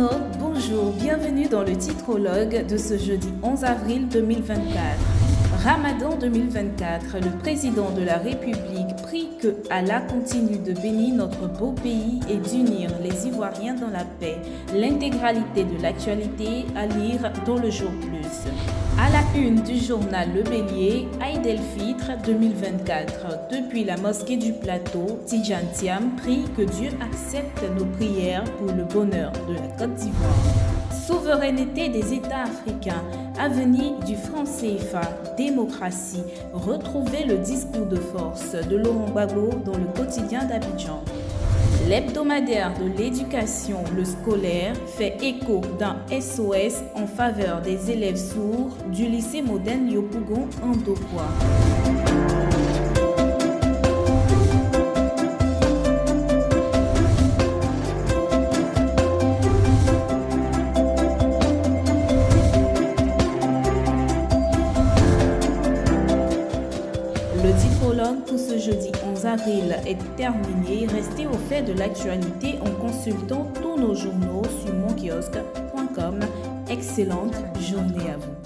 internautes, bonjour, bienvenue dans le titrologue de ce jeudi 11 avril 2024. Ramadan 2024, le président de la République prie que Allah continue de bénir notre beau pays et d'unir les Ivoiriens dans la paix. L'intégralité de l'actualité à lire dans le jour plus. À la une du journal Le Bélier, Aïd el-Fitr 2024. Depuis la mosquée du plateau, Tidjane Thiam prie que Dieu accepte nos prières pour le bonheur de la Côte d'Ivoire. Souveraineté des États africains, avenir du franc CFA, démocratie. Retrouvez le discours de force de Laurent Gbagbo dans le quotidien d'Abidjan. L'hebdomadaire de l'éducation, le scolaire, fait écho d'un SOS en faveur des élèves sourds du lycée moderne Yopougon en Dokwa. Le titrologue pour ce jeudi 11 avril est terminé. Restez au fait de l'actualité en consultant tous nos journaux sur monkiosque.com. Excellente journée à vous.